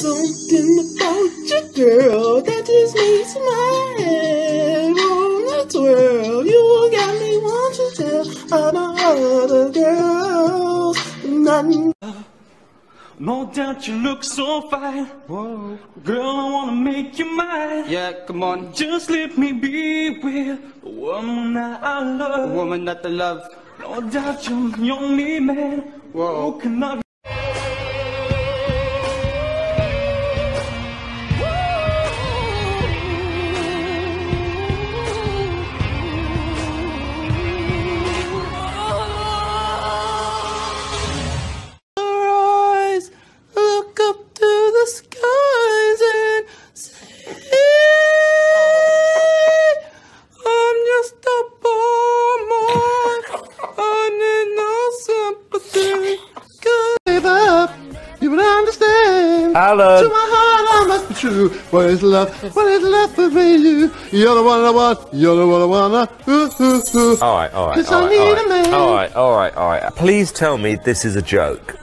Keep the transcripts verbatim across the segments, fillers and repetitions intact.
something about you, girl, that just makes my head wanna twirl. You got me want to tell about other girls. None. No doubt you look so fine. Whoa. Girl, I wanna make you mine. Yeah, come on. Just let me be with the woman that I love. The woman that I love. No doubt you're the only man. Whoa. Who can love you. Alan. To my heart, I must be true. What is love? What is love for me? You, you're the one I want. You're the one I wanna. Ooh, ooh, ooh. All right, all right, Cause all I right, need all a right, man. all right, all right, all right. Please tell me this is a joke.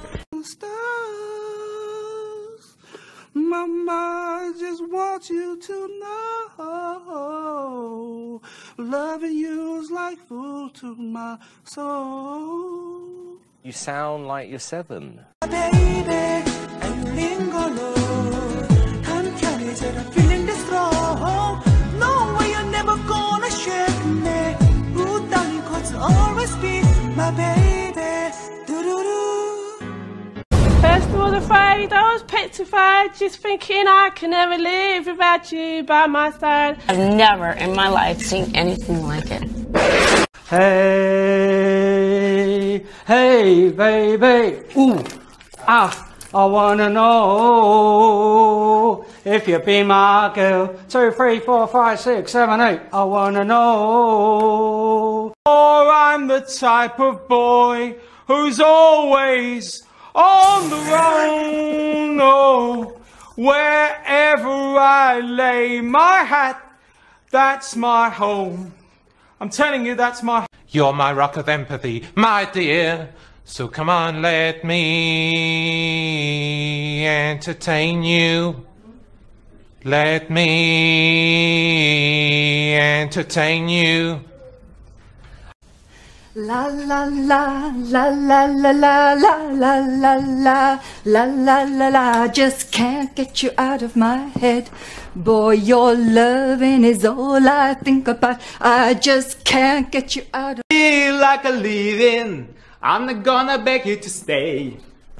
Stars, Mama, I just want you to know, loving you is like food to my soul. You sound like you're seven. Baby, and you linger low. I'm carried to the feeling this strong. No way you're never gonna shake me. Ooh, darling, cause you'll always be my baby. Do-do-do. First I was afraid, I was petrified, just thinking I can never live without you by my side. I've never in my life seen anything like it. Hey, hey, baby, ooh, ah, I wanna know if you be my girl. Two, three, four, five, six, seven, eight. I wanna know. Or I'm the type of boy who's always on the run. No, wherever I lay my hat, that's my home. I'm telling you, that's my... You're my rock of empathy, my dear. So come on, let me entertain you. Let me entertain you. La la la la la la la la la la la la la la la. Just can't get you out of my head. Boy, your loving is all I think about. I just can't get you out of. Feel like a leaving. I'm not gonna beg you to stay.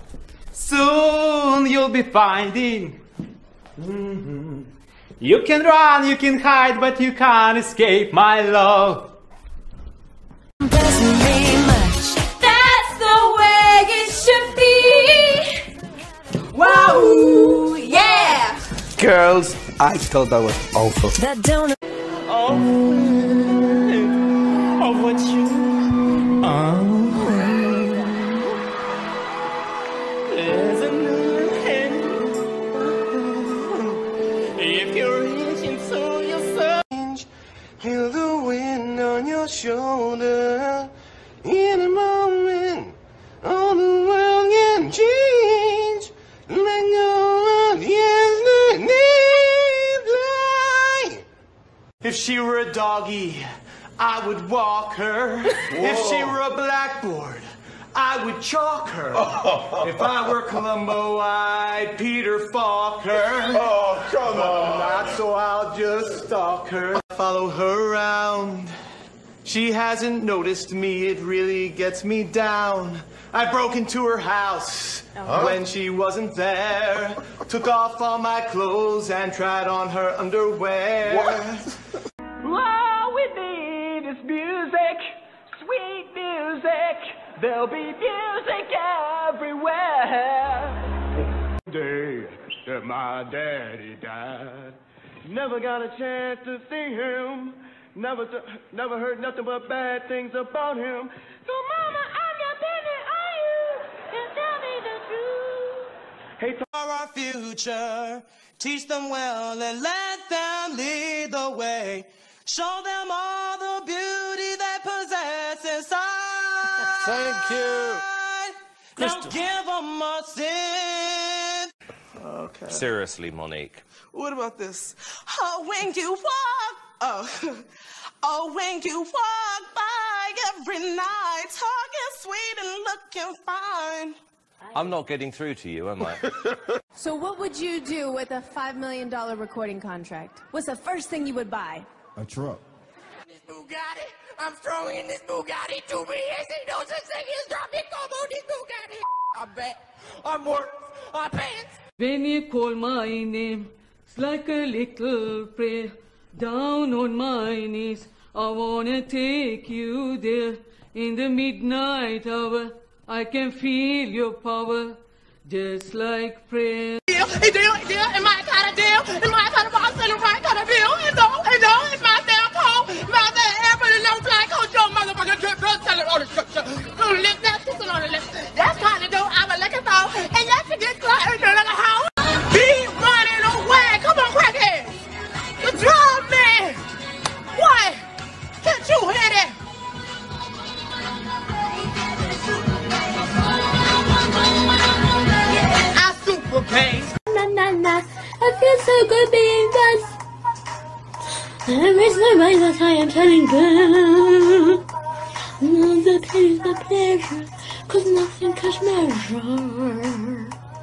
Soon you'll be finding. Mm-hmm. You can run, you can hide, but you can't escape my love. Doesn't mean much. That's the way it should be. Wow, yeah. Girls, I thought that was awful. That don't. Oh, oh, what you? Oh, there's a new hand. If you're reaching to yourself, Feel the wind on your shoulder. In a moment, all the world can change. Let go of yesterday's light. if she were a doggy, I would walk her. If she were a blackboard, I would chalk her. If I were Columbo, I'd Peter Falk her. Oh, come on. Not so I'll just stalk her. Follow her around. She hasn't noticed me, it really gets me down. I broke into her house Huh? when she wasn't there. Took off all my clothes and tried on her underwear. What? All we need is music, sweet music. There'll be music everywhere. Day that my daddy died, never got a chance to see him. Never, t never heard nothing but bad things about him. So, Mama, I'm dependent on you. Just tell me the truth. Hey, for our future, teach them well and let them lead the way. Show them all the beauty they possess inside. Thank you. Now give them a sin. Okay. Seriously, Monique. What about this? Oh, when you walk, oh, oh, when you walk by every night, talking sweet and looking fine. I'm not getting through to you, am I? So what would you do with a five million dollar recording contract? What's the first thing you would buy? A truck. This Bugatti, I'm throwing in this Bugatti to me. Ain't no such thing as dropping combo this Bugatti. I bet I'm worth my pants. When you call my name, it's like a little prayer. Down on my knees, I wanna take you there. In the midnight hour, I can feel your power, just like prayer. Deal, deal, deal, am I kind of deal? Am I kind of boss and the right kind of deal? And no, and no, it's my damn home. My damn everybody knows like, oh, your motherfucker, drip, drip, tell it on the structure. On the lip, that's kissing on the lip. That's kind of dope, I'm a looking for. And yes, you get caught in the little house. Be running away. Come on, crackhead. The drum man. What? Can't you hear that? I super pain. Na na na, I feel so good being done. And I raise my mind, that's why I'm telling good. No, the pain is the pleasure, cause nothing can measure.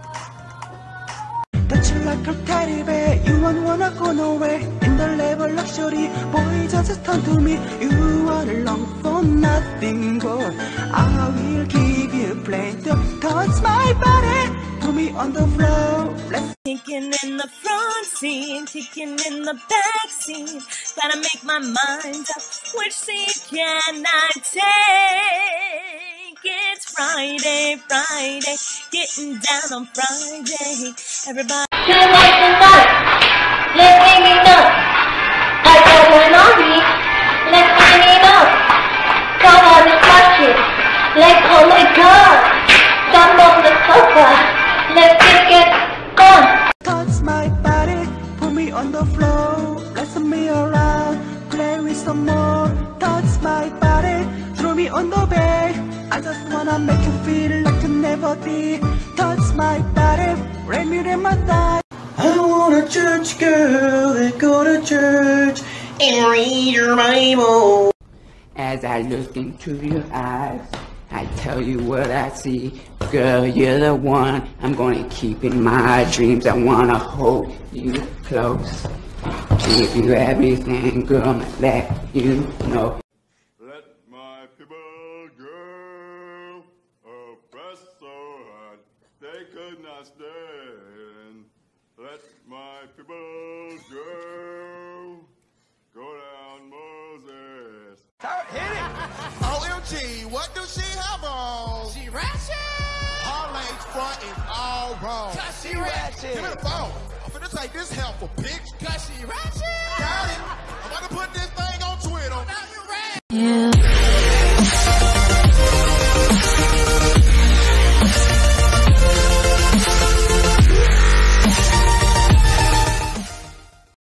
Touch you like a teddy bear, you won't wanna go nowhere. In the level luxury, boy, just turn to me. You are along for nothing, boy. I will give you plenty of touch my body. Put me on the floor, let's Kicking in the front seat, kicking in the back seat. Gotta make my mind up, which seat can I take? It's Friday, Friday, getting down on Friday. Everybody. Feel like the nuts, let's bring it up. I got one on me, let's bring it up. Come on, touch it, like oh my god. Jump on the sofa, let's take it on. Touch my body, put me on the floor, let's me around, play with some more. Touch my body, throw me on the bed. I just wanna make you feel like you never did. Touch my body, rain me in my thigh. I want a church girl that go to church and read your Bible. As I look into your eyes, I tell you what I see. Girl, you're the one I'm gonna keep in my dreams. I wanna hold you close, give you everything, girl, let you know. Let my people go, oppressed so hard they could not stand. Let my people go, go down Moses. Hit it! O M G, what do she have on? She ratchet! Her legs front is all wrong. Cause she ratchet! Give me the phone. I'm finna take this helpful bitch. Cause she ratchet! Got it! I'm about to put this thing on Twitter. Now you ratchet! Yeah.